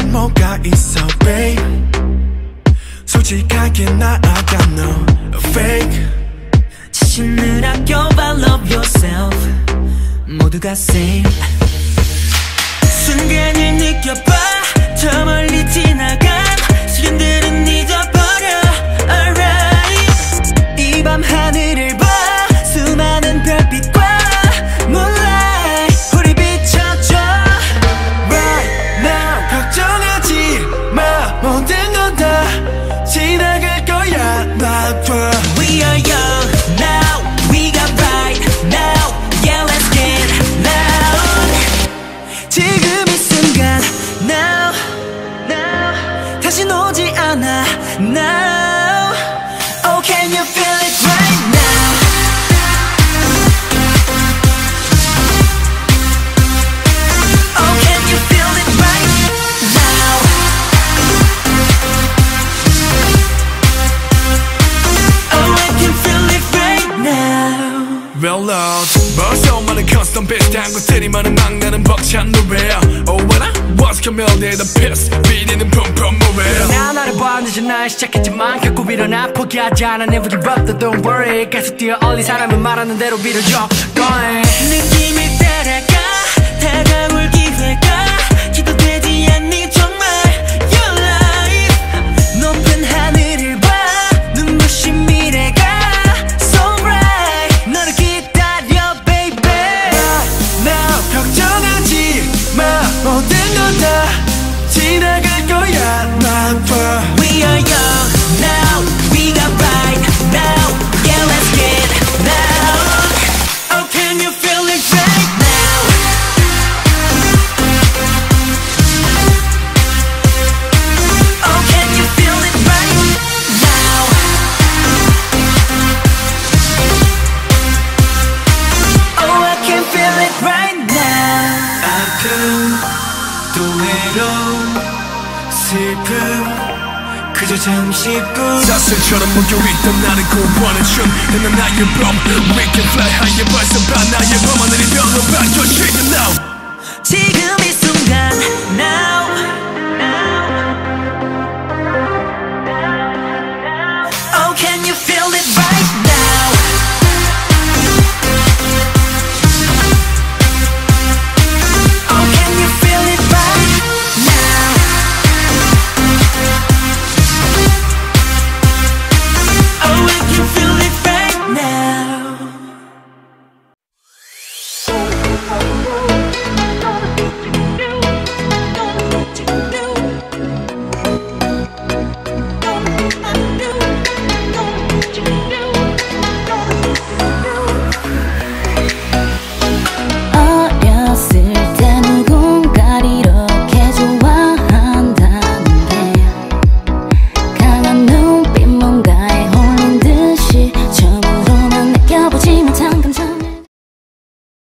뭐가 있어 babe 솔직하게 나 I got no fake 자신을 아껴봐 love yourself 모두가 same 순간을 느껴봐 저 멀리 지나간 시간들은 잊어버려 alright 이 밤 하늘을 봐 수많은 별빛과 moonlight 우리 비춰줘 right now 걱정하지 마 모든 건 다 지나갈 거야 나와 We are young now we got right now yeah let's get loud 지금 이 순간 now 다신 오지 않아 now oh can you feel it right now oh can you feel it right now oh I can feel it right now Real love 벌써 많은 custom 비슷한 것들이 많은 막 나는 벅찬 노래 Oh when I was committed the piss 비리는 뿜뿜 노래 나 나를 봐 늦은 날 시작했지만 결국 일어나 포기하지 않아 never give up don't worry 계속 뛰어 올린 사람은 말하는 대로 빌어줘 going 느낌이 따라가 다가올 기회가 기도되지 않니 정말 your life 높은 하늘을 봐 눈부신 미래가 so bright 너를 기다려 baby Right now 걱정하지 마 모든 건 다 지나갈 거야 나와 We are young now we got right now yeah let's get loud oh can you feel it right now oh can you feel it right now oh I can feel it right now 아픔 또 외로움 슬픔 그저 잠시뿐 사슬처럼 묶여있던 나를 구원해준 넌 나의 밤 We can fly high 벌써 반 나의 밤하늘이 별로 바뀌어 지금 now 지금